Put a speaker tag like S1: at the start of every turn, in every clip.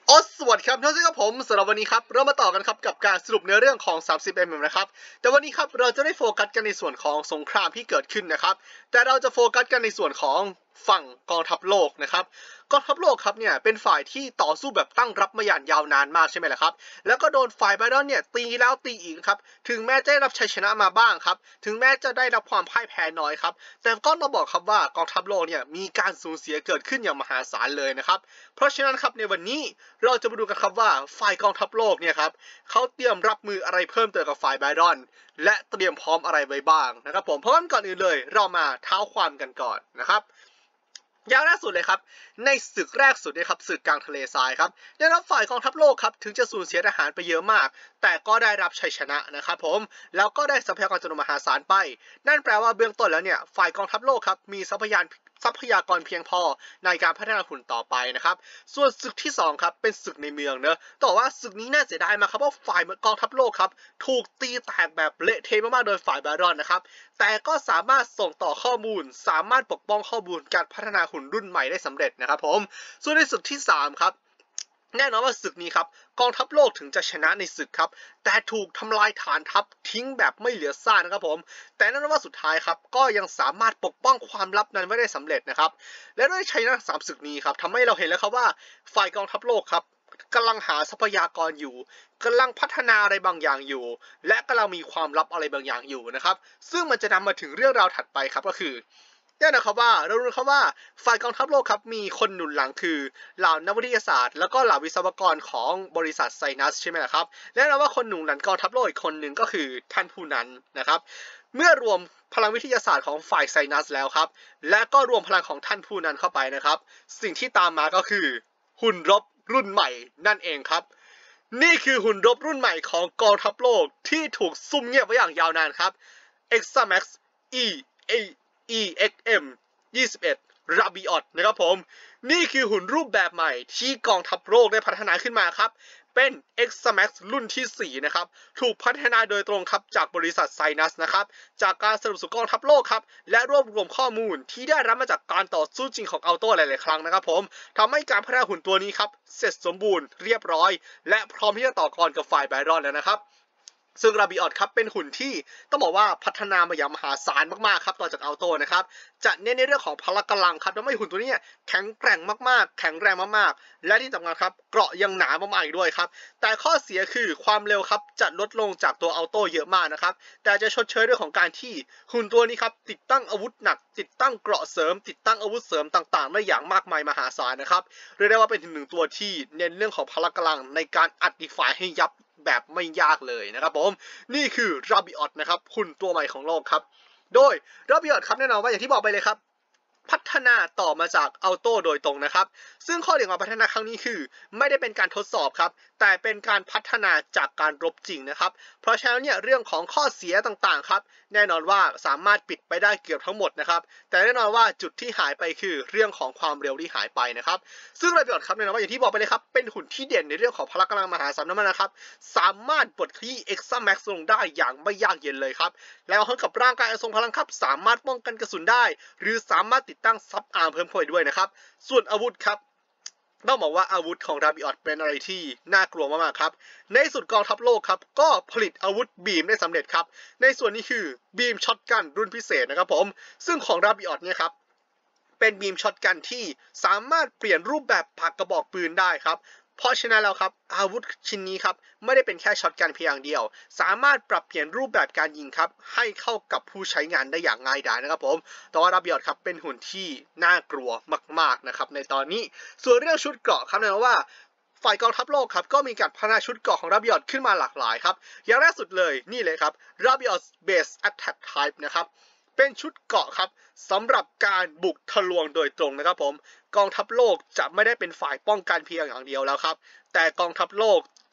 S1: สวัสดีครับท่านผู้ชมครับผมสำหรับวันนี้ครับเรามาต่อกันครับกับการสรุปในเรื่องของ 30mm นะครับแต่วันนี้ครับเราจะได้โฟกัสกันในส่วนของสงครามที่เกิดขึ้นนะครับแต่เราจะโฟกัสกันในส่วนของฝั่งกองทัพโลกนะครับกองทัพโลกครับเนี่ยเป็นฝ่ายที่ต่อสู้แบบตั้งรับมาอย่างยาวนานมากใช่ไหมล่ะครับแล้วก็โดนฝ่ายไบรอนเนี่ยตีแล้วตีอีกครับถึงแม้จะได้รับชัยชนะมาบ้างครับถึงแม้จะได้รับความพ่ายแพ้น้อยครับแต่ก็ต้องบอกครับว่ากองทัพโลกเนี่ยมีการสูญเสียเกิดขึ้นอย่างมหาศาลเลยนะครับเพราะฉะนั้นครับในวันนี้เราจะมาดูกันครับว่าฝ่ายกองทัพโลกเนี่ยครับเขาเตรียมรับมืออะไรเพิ่มเติมกับฝ่ายไบรอนและเตรียมพร้อมอะไรไว้บ้างนะครับผมเพราะงั้นก่อนอื่นเลยเรามาเท้าความกันก่อนนะครับอย่างแรกสุดเลยครับในศึกแรกสุดเนี่ยครับศึกกลางทะเลทรายครับแน่นอนฝ่ายกองทัพโลกครับถึงจะสูญเสียทหารไปเยอะมากแต่ก็ได้รับชัยชนะนะครับผมแล้วก็ได้ทรัพยากรจำนวนมหาศาลไปนั่นแปลว่าเบื้องต้นแล้วเนี่ยฝ่ายกองทัพโลกครับมีทรัพยากรเพียงพอในการพัฒนาหุ่นต่อไปนะครับส่วนศึกที่2ครับเป็นศึกในเมืองเนอะแต่ว่าศึกนี้น่าเสียดายมากครับเพราะฝ่ายกองทัพโลกครับถูกตีแตกแบบเละเทะมากๆโดยฝ่ายบารอนนะครับแต่ก็สามารถส่งต่อข้อมูลสามารถปกป้องข้อมูลการพัฒนาหุ่นรุ่นใหม่ได้สำเร็จนะครับผมส่วนในศึกที่3ครับแน่นอนว่าศึกนี้ครับกองทัพโลกถึงจะชนะในศึกครับแต่ถูกทำลายฐานทัพทิ้งแบบไม่เหลือซากนะครับผมแต่แน่นอนว่าสุดท้ายครับก็ยังสามารถปกป้องความลับนั้นไว้ได้สำเร็จนะครับและด้วยชัยชนะ3ศึกนี้ครับทำให้เราเห็นแล้วครับว่าฝ่ายกองทัพโลกครับกำลังหาทรัพยากรอยู่กำลังพัฒนาอะไรบางอย่างอยู่และกำลังมีความลับอะไรบางอย่างอยู่นะครับซึ่งมันจะนำมาถึงเรื่องราวถัดไปครับก็คือแน่นอนครับว่าเรารู้ครับว่าฝ่ายกองทัพโลกครับมีคนหนุนหลังคือเหล่านักวิทยาศาสตร์แล้วก็เหล่าวิศวกรของบริษัทไซนัสใช่ไหมครับและแน่นอนว่าคนหนุนหลังกองทัพโลกอีกคนหนึ่งก็คือท่านผู้นั้นนะครับเมื่อรวมพลังวิทยาศาสตร์ของฝ่ายไซนัสแล้วครับและก็รวมพลังของท่านผู้นั้นเข้าไปนะครับสิ่งที่ตามมาก็คือหุ่นรบรุ่นใหม่นั่นเองครับนี่คือหุ่นรบรุ่นใหม่ของกองทัพโลกที่ถูกซุ่มเงียบไว้อย่างยาวนานครับ Examax E A EXM 21 Rabiot นะครับผมนี่คือหุ่นรูปแบบใหม่ที่กองทัพโลกได้พัฒนาขึ้นมาครับเป็น Examax รุ่นที่4นะครับถูกพัฒนาโดยตรงครับจากบริษัทไซนัสนะครับจากการสนับสนุนกองทัพโลกครับและรวบรวมข้อมูลที่ได้รับมาจากการต่อสู้จริงของอัลโต้หลายๆครั้งนะครับผมทำให้การพัฒนาหุ่นตัวนี้ครับเสร็จสมบูรณ์เรียบร้อยและพร้อมที่จะต่อกรกับฝ่ายไบรอนแล้วนะครับซึ่งราบิออตครับเป็นหุ่นที่ต้องบอกว่าพัฒนามาอย่างมหาศาลมากๆครับต่อจากอัลโต้นะครับจะเน้นในเรื่องของพละกำลังครับทำให้หุ่นตัวนี้แข็งแกร่งมากๆแข็งแรงมากๆและที่สำคัญครับเกราะยังหนามากๆอีกด้วยครับแต่ข้อเสียคือความเร็วครับจะลดลงจากตัวอัลโต้เยอะมากนะครับแต่จะชดเชยด้วยของการที่หุ่นตัวนี้ครับติดตั้งอาวุธหนักติดตั้งเกราะเสริมติดตั้งอาวุธเสริมต่างๆได้อย่างมากมายมหาศาลนะครับเรียกได้ว่าเป็นถึงหนึ่งตัวที่เน้นเรื่องของพละกำลังในการอัดดีไฟให้ยับแบบไม่ยากเลยนะครับผมนี่คือราบิออตนะครับหุ่นตัวใหม่ของโลกครับโดยราบิออตครับแน่นอนว่าอย่างที่บอกไปเลยครับพัฒนาต่อมาจากอัลโต้โดยตรงนะครับซึ่งข้อเด่นของพัฒนาครั้งนี้คือไม่ได้เป็นการทดสอบครับแต่เป็นการพัฒนาจากการรบจริงนะครับเพราะฉะนั้นเนี่ยเรื่องของข้อเสียต่างๆครับแน่นอนว่าสามารถปิดไปได้เกือบทั้งหมดนะครับแต่แน่นอนว่าจุดที่หายไปคือเรื่องของความเร็วที่หายไปนะครับซึ่งราบิออตครับแน่นอนว่าอย่างที่บอกไปเลยครับเป็นหุ่นที่เด่นในเรื่องของพละกำลังมหาศาลนั่นนะครับสามารถปลดที่ Extra Max ลงได้อย่างไม่ยากเย็นเลยครับแล้วเท่ากับร่างกายทรงพลังครับสามารถป้องกันกระสุนได้หรือสามารถติดตั้งซับอาร์มเพิ่มเข้าไปด้วยนะครับส่วนอาวุธครับต้องบอกว่าอาวุธของราบิออตเป็นอะไรที่น่ากลัวมากๆครับในสุดกองทัพโลกครับก็ผลิตอาวุธบีมได้สำเร็จครับในส่วนนี้คือบีมช็อตกันรุ่นพิเศษนะครับผมซึ่งของราบิออตเนี่ยครับเป็นบีมช็อตกันที่สามารถเปลี่ยนรูปแบบปากกระบอกปืนได้ครับเพราะฉะนั้นแล้วครับอาวุธชิ้นนี้ครับไม่ได้เป็นแค่ช็อตกันเพียงอย่างเดียวสามารถปรับเปลี่ยนรูปแบบการยิงครับให้เข้ากับผู้ใช้งานได้อย่างง่ายดายนะครับผมแต่ว่าราบิออตครับเป็นหุ่นที่น่ากลัวมากๆนะครับในตอนนี้ส่วนเรื่องชุดเกราะครับแน่นอนว่าฝ่ายกองทัพโลกครับก็มีการพัฒนาชุดเกราะของราบิออตขึ้นมาหลากหลายครับอย่างแรกสุดเลยนี่เลยครับราบิออตเบสแอตแทคไทป์นะครับเป็นชุดเกราะครับสำหรับการบุกทะลวงโดยตรงนะครับผมกองทัพโลกจะไม่ได้เป็นฝ่ายป้องกันเพียงอย่างเดียวแล้วครับแต่กองทัพโลก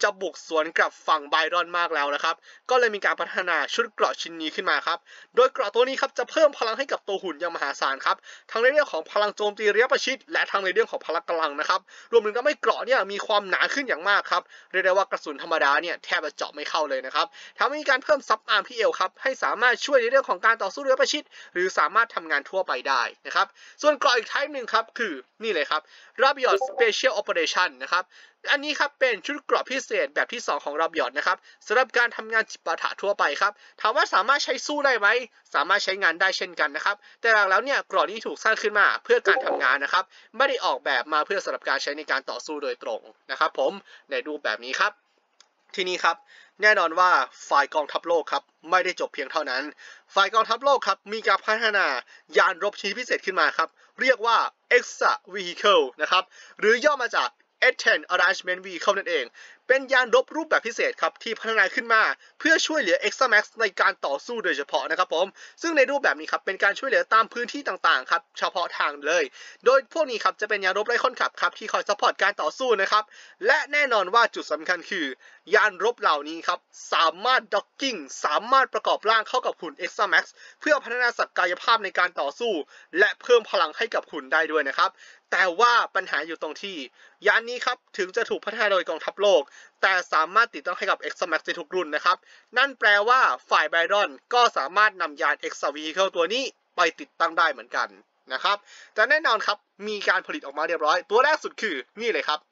S1: จะบุกสวนกับฝั่งไบรอนมากแล้วนะครับก็เลยมีการพัฒนาชุดเกราะชิ้นนี้ขึ้นมาครับโดยเกราะตัวนี้ครับจะเพิ่มพลังให้กับตัวหุ่นอย่างมหาศาลครับทั้งในเรื่องของพลังโจมตีระยะประชิดและทั้งในเรื่องของพลังกำลังนะครับรวมถึงทำให้เกราะเนี่ยมีความหนาขึ้นอย่างมากครับเรียกได้ว่ากระสุนธรรมดาเนี่ยแทบจะเจาะไม่เข้าเลยนะครับทำให้มีการเพิ่มซับอาร์มพีเอลครับให้สามารถช่วยในเรื่องของการต่อสู้ระยะประชิดหรือสามารถทำงานทั่วไปได้นะครับส่วนเกราะอีกไทป์หนึ่งครับคือนี่เลยครับ Rabiot Special Operation นะครับอันนี้ครับเป็นชุดเกราะพิเศษแบบที่2ของRabiotนะครับสำหรับการทำงานจิปาถะทั่วไปครับถามว่าสามารถใช้สู้ได้ไหมสามารถใช้งานได้เช่นกันนะครับแต่หลักแล้วเนี่ยเกราะนี้ถูกสร้างขึ้นมาเพื่อการทำงานนะครับไม่ได้ออกแบบมาเพื่อสำหรับการใช้ในการต่อสู้โดยตรงนะครับผมในรูปแบบนี้ครับทีนี้ครับแน่นอนว่าฝ่ายกองทัพโลกครับไม่ได้จบเพียงเท่านั้นฝ่ายกองทัพโลกครับมีการพัฒนายานรบชนิดพิเศษขึ้นมาครับเรียกว่า Exa Vehicle นะครับหรือย่อมาจาก S10 Arrangement Vehicle นั่นเองเป็นยานรบรูปแบบพิเศษครับที่พัฒนาขึ้นมาเพื่อช่วยเหลือ Examax ในการต่อสู้โดยเฉพาะนะครับผมซึ่งในรูปแบบนี้ครับเป็นการช่วยเหลือตามพื้นที่ต่างๆครับเฉพาะทางเลยโดยพวกนี้ครับจะเป็นยานรบไร้คนขับครับที่คอยซัพพอร์ตการต่อสู้นะครับและแน่นอนว่าจุดสำคัญคือยานรบเหล่านี้ครับสามารถด็อกกิ้งสามารถประกอบร่างเข้ากับหุ่น Examax เพื่อพัฒนาศักยภาพในการต่อสู้และเพิ่มพลังให้กับหุ่นได้ด้วยนะครับแต่ว่าปัญหาอยู่ตรงที่ยานนี้ครับถึงจะถูกพัฒนาโดยกองทัพโลกแต่สามารถติดตั้งให้กับ Examax ในทุกรุ่นนะครับนั่นแปลว่าฝ่ายไบรอนก็สามารถนำยาน Exa Vehicle ตัวนี้ไปติดตั้งได้เหมือนกันนะครับแต่แน่นอนครับมีการผลิตออกมาเรียบร้อยตัวแรกสุดคือนี่เลยครับ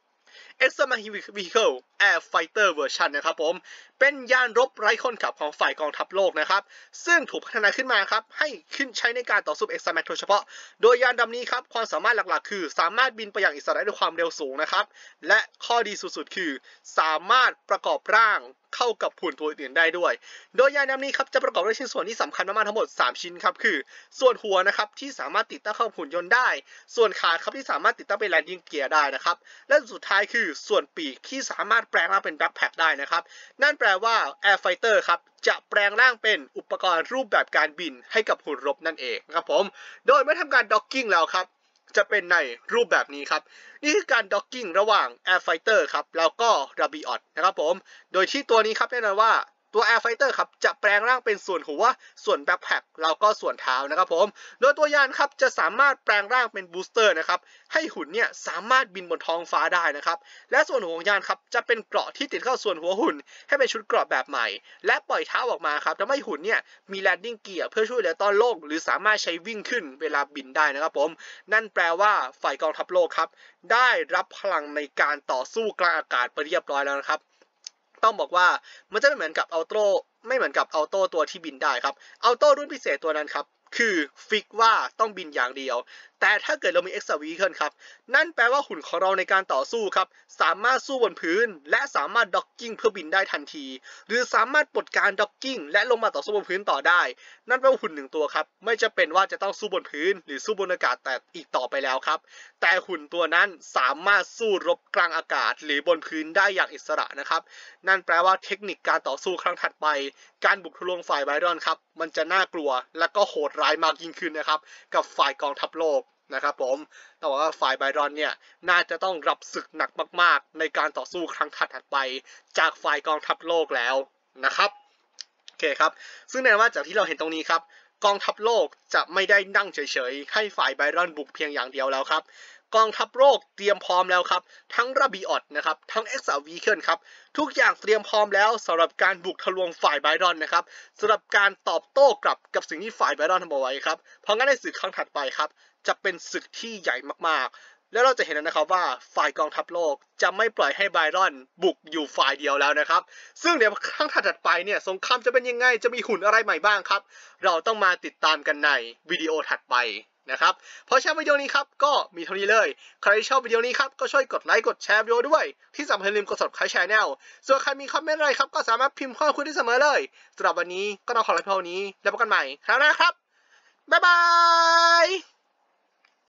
S1: Examax Vehicle Air Fighter Version นะครับผมเป็นยานรบไร้คนขับของฝ่ายกองทัพโลกนะครับซึ่งถูกพัฒนาขึ้นมาครับให้ขึ้นใช้ในการต่อสู้ Examax โดยเฉพาะโดยยานลำนี้ครับความสามารถหลักๆคือสามารถบินไปอย่างอิสระด้วยความเร็วสูงนะครับและข้อดีสุดๆคือสามารถประกอบร่างเข้ากับหุ่นตัวอื่นได้ด้วยโดยยานลำนี้ครับจะประกอบด้วยชิ้นส่วนที่สำคัญมากๆทั้งหมด3ชิ้นครับคือส่วนหัวนะครับที่สามารถติดตั้งเข้าหุ่นยนต์ได้ส่วนขาครับที่สามารถติดตั้งเป็นแลนดิ้งเกียร์ได้นะครับและสุดท้ายคือส่วนปีกที่สามารถแปลงร่างเป็นแบ็คแพ็คได้นะครับนั่นแปลว่า Air Fighter ครับจะแปลงร่างเป็นอุปกรณ์รูปแบบการบินให้กับหุ่นรบนั่นเองครับผมโดยเมื่อทำการด็อกกิ้งแล้วครับจะเป็นในรูปแบบนี้ครับนี่คือการด็อกกิ้งระหว่าง Air Fighter ครับแล้วก็ Rabiot นะครับผมโดยที่ตัวนี้ครับแน่นอนว่าตัว Air Fighter ครับจะแปลงร่างเป็นส่วนหัวส่วนแบ็คแพ็คแล้วก็ส่วนเท้านะครับผมโดยตัวยานครับจะสามารถแปลงร่างเป็นบูสเตอร์นะครับให้หุ่นเนี่ยสามารถบินบนท้องฟ้าได้นะครับและส่วนหัวของยานครับจะเป็นเกราะที่ติดเข้าส่วนหัวหุ่นให้เป็นชุดเกราะแบบใหม่และปล่อยเท้าออกมาครับทำให้หุ่นเนี่ยมีแลนดิ้งเกียร์เพื่อช่วยเหลือตอนลงหรือสามารถใช้วิ่งขึ้นเวลาบินได้นะครับผมนั่นแปลว่าฝ่ายกองทัพโลกครับได้รับพลังในการต่อสู้กลางอากาศไปเรียบร้อยแล้วนะครับต้องบอกว่ามันจะไม่เหมือนกับอัลโต้ตัวที่บินได้ครับอัลโต้รุ่นพิเศษตัวนั้นครับคือฟิกว่าต้องบินอย่างเดียวแต่ถ้าเกิดเรามี Exa Vehicle ครับนั่นแปลว่าหุ่นของเราในการต่อสู้ครับสามารถสู้บนพื้นและสามารถด็อกกิ้งเพื่อบินได้ทันทีหรือสามารถปลดการด็อกกิ้งและลงมาต่อสู้บนพื้นต่อได้นั่นแปลว่าหุ่นหนึ่งตัวครับไม่จะเป็นว่าจะต้องสู้บนพื้นหรือสู้บนอากาศแต่อีกต่อไปแล้วครับแต่หุ่นตัวนั้นสามารถสู้รบกลางอากาศหรือบนพื้นได้อย่างอิสระนะครับนั่นแปลว่าเทคนิคการต่อสู้ครั้งถัดไปการบุกทะลวงฝ่ายไบรอนครับมันจะน่ากลัวและก็โหดร้ายมากยิ่งขึ้นนะครับกับฝ่ายกองทัพโลกนะครับผมต้องบอกว่าฝ่ายไบรอนเนี่ยน่าจะต้องรับศึกหนักมากๆในการต่อสู้ครั้งถัดไปจากฝ่ายกองทัพโลกแล้วนะครับโอเคครับซึ่งแน่นอนว่าจากที่เราเห็นตรงนี้ครับกองทัพโลกจะไม่ได้นั่งเฉยๆให้ฝ่ายไบรอนบุกเพียงอย่างเดียวแล้วครับกองทัพโลกเตรียมพร้อมแล้วครับทั้งระบีออดนะครับทั้ง Exa Vehicle ครับทุกอย่างเตรียมพร้อมแล้วสำหรับการบุกทะลวงฝ่ายไบรอนนะครับสำหรับการตอบโต้กลับกับสิ่งที่ฝ่ายไบรอนทำเอาไว้ครับเพราะงั้นในศึกครั้งถัดไปครับจะเป็นศึกที่ใหญ่มากๆแล้วเราจะเห็นนะครับว่าฝ่ายกองทัพโลกจะไม่ปล่อยให้ไบรอนบุกอยู่ฝ่ายเดียวแล้วนะครับซึ่งเดี๋ยวครั้งถัดไปเนี่ยสงครามจะเป็นยังไงจะมีหุ่นอะไรใหม่บ้างครับเราต้องมาติดตามกันในวิดีโอถัดไปนะครับเพราะฉะนั้นวิดีโอนี้ครับก็มีเท่านี้เลยใครชอบวิดีโอนี้ครับก็ช่วยกดไลค์กดแชร์วิดีโอด้วยที่สำคัญอย่าลืมกด Subscribe Channel ส่วนใครมีคอมเมนต์อะไรครับก็สามารถพิมพ์ข้อความได้เสมอเลยสำหรับวันนี้ก็ต้องขอลาไปเท่านี้แล้วพบกันใหม่ครั้งหน้าครับบ๊ายบาย